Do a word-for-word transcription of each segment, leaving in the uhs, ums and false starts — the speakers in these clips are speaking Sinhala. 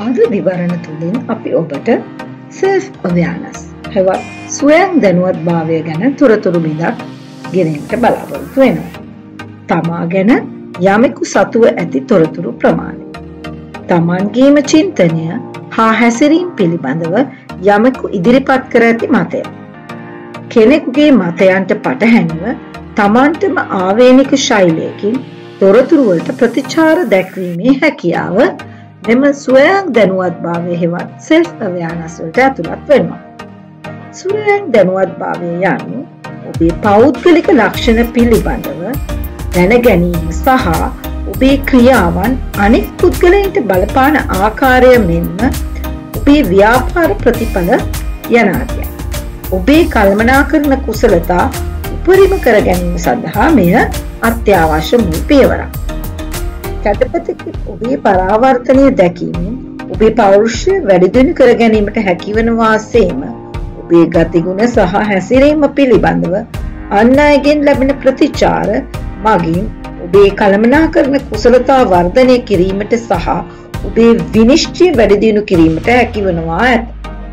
අද විවරණ තුලින් අපි ඔබට self awareness හෙවත් ස්වයං දැනුවත්භාවය ගැන තොරතුරු බිඳක් ගෙනෙන්නට බලාපොරොත්තු වෙනවා. තමා ගැන යමෙකු සතුව ඇති තොරතුරු ප්‍රමාණය. තමන්ගේම චින්තනය හා හැසිරීම පිළිබඳව යමෙකු ඉදිරිපත් කර ඇති මතය. කෙනෙකුගේ මතයන්ට පටහැනිව තමන්ටම ආවේනික ශෛලයකින් තොරතුරු වලට ප්‍රතිචාර දැක්වීමේ හැකියාව මෙම ස්වයං දැනුවත්භාවය හෙවත් self awareness වලට ඇතුළත් වෙනවා. ස්වයං දැනුවත්භාවය යන්නේ ඔබේ පෞද්ගලික ලක්ෂණ පිළිබඳව දැන ගැනීම සහ ඔබේ ක්‍රියාවන් අනෙක් පුද්ගලයන්ට බලපාන ආකාරය මෙන්ම ඔබේ ව්‍යාපාර ප්‍රතිඵල යන ආදිය. ඔබේ කළමනාකරන කුසලතා උපරිම කර ගැනීම සඳහා මෙය අත්‍යවශ්‍ය මුල් පියවරක්. කැටපතකින් ඔබේ පරාවර්තනය දැකීමෙන් ඔබේ පෞරුෂය වැඩි දියුණු කර ගැනීමට හැකිවන වාසේම ඔබේ ගතිගුණ සහ හැසිරීම පිළිබඳව අන් අයගෙන් ලැබෙන ප්‍රතිචාර මගින් ඔබේ කළමනාකරන කුසලතා වර්ධනය කිරීමට සහ ඔබේ විනිශ්චය වැඩි දියුණු කිරීමට හැකිවනවා ඇත.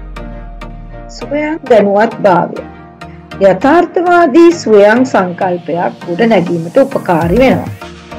ස්වයං දැනුවත්භාවය යථාර්ථවාදී ස්වයං සංකල්පයක් ගොඩ නැගීමට උපකාරී වෙනවා.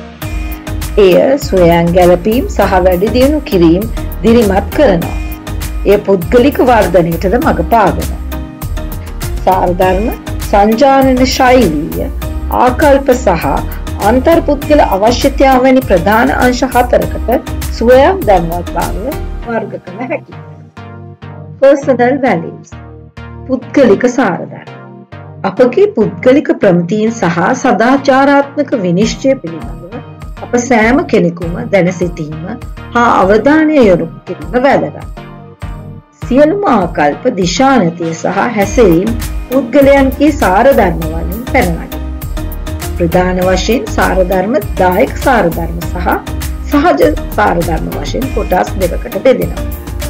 එය ස්වයං ගැලපීම් සහ වැඩි දියුණු කිරීම දිරිමත් කරනවා. එය පුද්ගලික වර්ධනයටද මඟ පාදනවා. සාරධර්ම, සංජානන ශෛලිය, ආකල්ප සහ අන්තර්පුද්ගල අවශ්‍යතාව වැනි ප්‍රධාන අංශ හතරකට ස්වයං දැනුවත්භාවය වර්ග කළ හැකියි. Personal values පුද්ගලික සාරධර්ම අපගේ පුද්ගලික ප්‍රමිතීන් සහ සදාචාරාත්මක විනිශ්චය පිළිබඳව අප සෑම කෙනෙකුම දැන සිටීම හා අවධානය යොමු කිරීම වැදගත්. සියලුම ආකල්ප, දිශානතිය සහ හැසිරීම් පුද්ගලයන්ගේ සාරධර්ම වලින් පැනනගී. ප්‍රධාන වශයෙන් සාරධර්ම දායක සාරධර්ම සහ සහජ සාරධර්ම වශයෙන් කොටස් දෙකකට බෙදෙනවා.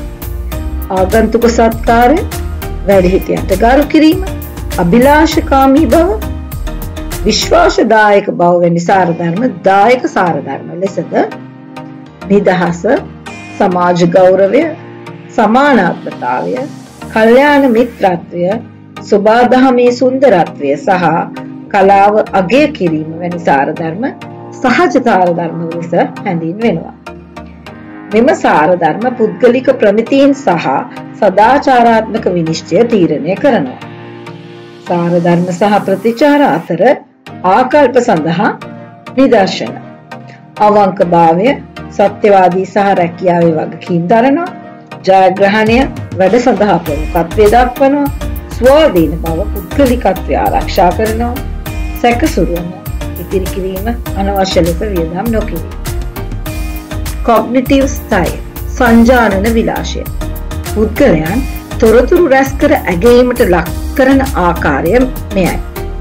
ආගන්තුක සත්කාරය, වැඩිහිටියන්ට ගරු කිරීම, අභිලාෂකාමී බව, විශ්වාසදායක බව වැනි සාරධර්ම දායක සාරධර්ම ලෙසද නිදහස, සමාජ ගෞරවය, සමානාත්මතාවය, කල්යාණ මිත්‍රත්වය, සුභාදහමේ සුන්දරත්වය සහ කලාව අගය කිරීම වැනි සාරධර්ම සහජ සාරධර්ම ලෙස හැඳින්වෙනවා. මෙම සාරධර්ම පුද්ගලික ප්‍රමිතීන් සහ සදාචාරාත්මක විනිශ්චය තීරණය කරනවා. සාරධර්ම සහ ප්‍රතිචාර අතර ආකල්ප සඳහා නිදර්ශන. අවංකභාවය, සත්‍යවාදී සහ රැකියාවේ වගකීම් දරනවා. ජයග්‍රහණය, වැඩ සඳහා ප්‍රමුඛත්වය දක්වනවා. ස්වාධීන බව, පුද්ගලිකත්වය ආරක්ෂා කරනවා. සැකසුරුවම ඉතිරි කිරීම, අනවශ්‍ය ලෙස වියදම් නොකිරීම. Cognitive style සංජානන විලාශය පුද්ගලයන් තොරතුරු රැස් කර ඇගීමට ලක් කරන ආකාරය මෙයයි.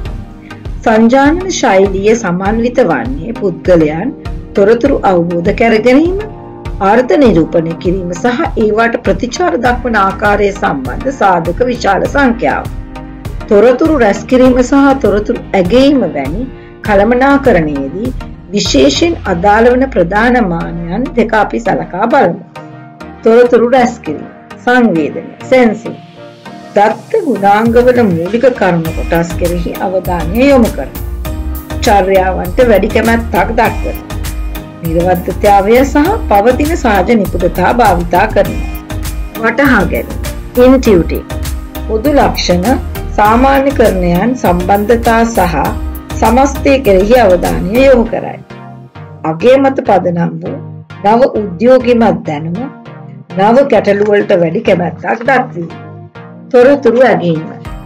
සංජානන ශෛලිය සමන්විත වන්නේ පුද්ගලයන් තොරතුරු අවබෝධ කර ගැනීම, අර්ථ නිරූපණය කිරීම සහ ඒවාට ප්‍රතිචාර දක්වන ආකාරය සම්බන්ධ සාධක විශාල සංඛ්‍යාව. තොරතුරු රැස් කිරීම සහ තොරතුරු ඇගීම වැනි කළමනාකරණයේදී විශේෂයෙන් අදාළ වන ප්‍රධාන මානයන් දෙක අපි සලකා බලමු. තොරතුරු රැස් කිරීම, සංවේදනය, සෙන්සිං. දත්ත ගුණාංගවල මූලික කරුණු කොටස් කෙරෙහි අවධානය යොමු කරනවා. චර්යාවන්ට වැඩි කැමැත්තක් දක්වනවා. නිර්වද්‍යතාවය සහ පවතින සහජ නිපුණතා භාවිතා කරනවා. වටහා ගැනීම, ඉන්ටියුටිව්. පොදු ලක්ෂණ, සාමාන්‍යකරණයන්, සම්බන්ධතා සහ සමස්තය කෙරෙහි අවධානය යොමු කරයි. අගේ මත පදනම් වූ නව උද්‍යෝගිමත් දැනුම, නව ගැටලු වලට වැඩි කැමැත්තක් දක්වීම. තොරතුරු ඇගීම,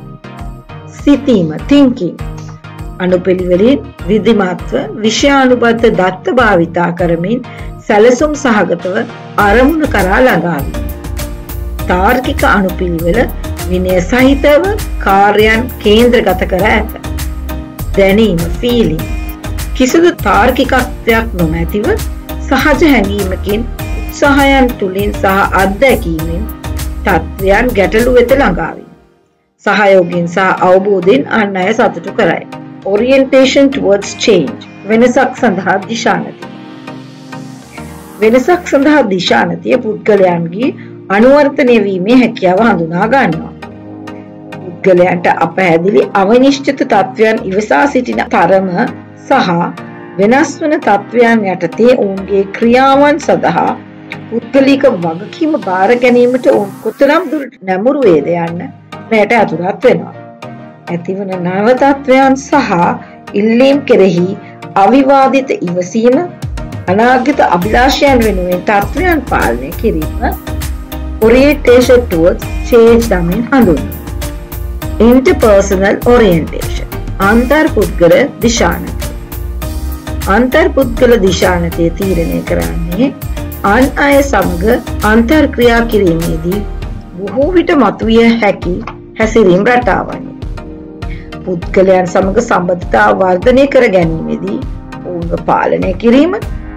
සිතීම, thinking. අනුපිළිවෙලින් විධිමත්ව විෂයානුබද්ධ දත්ත භාවිතා කරමින් සැලසුම් සහගතව අරමුණ කරා ළඟා වීම. තාර්කික අනුපිළිවෙල විනය සහිතව කාර්යයන් කේන්ද්‍රගත කර ඇත. දැනීම, feeling. කිසිදු තාර්කිකත්වයක් නොමැතිව සහජ හැඟීමකින්, උත්සාහයන් තුලින් සහ අත්දැකීමෙන් තත්වයන් ගැටලු වෙත ළඟා වීම. සහයෝගයෙන් සහ අවබෝධයෙන් අන් අය සතුටු කරයි. Orientation towards change වෙනසක් සඳහා දිශානති. වෙනසක් සඳහා දිශානතිය පුද්ගලයන්ගේ අනුවර්තනය වීමේ හැකියාව හඳුනා ගන්නවා. පුද්ගලයන්ට අපැහැදිලි අවිනිශ්චිත තත්වයන් ඉවසා සිටින තරම සහ වෙනස් වන තත්වයන් යටතේ ඔවුන්ගේ ක්‍රියාවන් සඳහා පුද්ගලික වගකීම බාර ගැනීමට ඔවුන් කොතරම් දුරට නැඹුරු වේද යන්න මෙයට අතුරත් වෙනවා. ඇතිවන නව තත්වයන් සහ ඉල්ලීම් කෙරෙහි අවිවාදිත ඉවසීම අනාගත අභිලාෂයන් වෙනුවෙන් තත්වයන් පාලනය කිරීම orientation towards change නමින් හඳුන්වනවා. Interpersonal orientation අන්තර්පුද්ගල දිශානතිය. අන්තර්පුද්ගල දිශානතිය තීරණය කරන්නේ අන් අය සමග අන්තර්ක්‍රියා කිරීමේදී බොහෝ විට මතුවිය හැකි හැසිරීම් රටාවනි. පුද්ගලයන් සමග සම්බන්ධතාව වර්ධනය කර ගැනීමේදී ඔවුන්ව පාලනය කිරීම,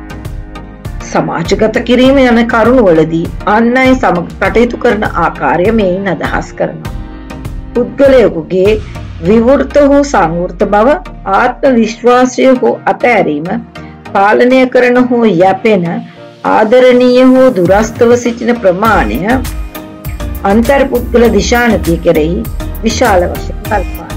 සමාජගත කිරීම යන කරුණුවලදී අන් අය සමග කටයුතු කරන ආකාරය මෙයින් අදහස් කරනවා. පුද්ගලයෙකුගේ විවෘත හෝ සංවෘත බව, ආත්ම විශ්වාසය හෝ අතෑරීම, පාලනය කරන හෝ යැපෙන, ආදරණීය හෝ දුරස්තව සිටින ප්‍රමාණය අන්තර්පුද්ගල දිශානතිය කෙරෙහි විශාල වශයෙන් කල්පනා.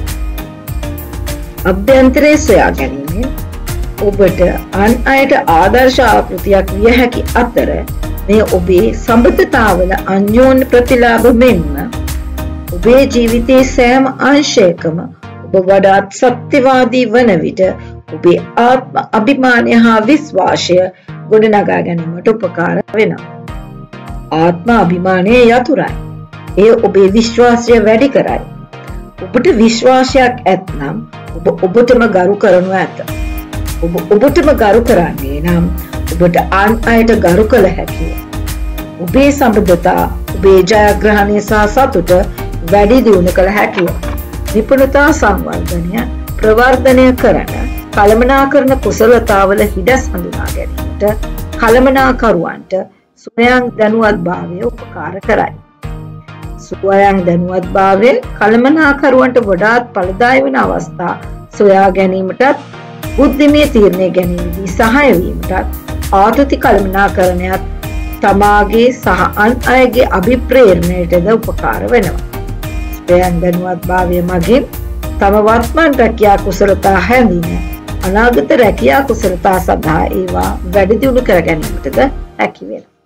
අභ්‍යන්තරයේ සොයා ගැනීමෙන් ඔබට අන් අයට ආදර්ශ ආකෘතියක් විය හැකි අතර මේ ඔබේ සම්බන්ධතාවල අන්‍යෝන්‍ය ප්‍රතිලාභ මෙන්ම ඔබේ ජීවිතයේ සෑම අංශයකම ඔබ වඩාත් සත්‍යවාදී වන විට ඔබේ ආත්ම අභිමානය හා විශ්වාසය ගොඩනගා ගැනීමට උපකාර වෙනවා. ආත්ම අභිමානය යතුරුයි. එය ඔබේ විශ්වාසය වැඩි කරයි. ඔබට විශ්වාසයක් ඇත්නම් ඔබ ඔබටම ගරු කරනු ඇත. ඔබ ඔබටම ගරු කරන්නේ නම් ඔබට අන් අයට ගරු කළ හැකිය. ඔබේ සම්බන්ධතා, ඔබේ ජයග්‍රහණය සහ සතුට වැඩි දියුණු කළ හැකිය. නිපුණතා සංවර්ධනය ප්‍රවර්ධනය කරන කළමනාකරන කුසලතාවල හිඩස් හඳුනා ගැනීමට කළමනාකරුවන්ට ස්වයං දැනුවත්භාවය උපකාර කරයි. ස්වයං දැනුවත්භාවය කළමනාකරුවන්ට වඩාත් ඵලදායී වන අවස්ථා සොයා ගැනීමටත් බුද්ධිමය තීරණ ගැනීමේදී සහාය වීමටත් ආතති කළමනාකරණයත් තමාගේ සහ අන් අයගේ අභිප්‍රේරණයටද උපකාර වෙනවා. ස්වයං දැනුවත්භාවය මගින් තම වත්මන් රැකියා කුසලතා හැඳින අනාගත රැකියා කුසලතා සඳහා ඒවා වැඩි දියුණු කර ගැනීමටද හැකි වෙනවා.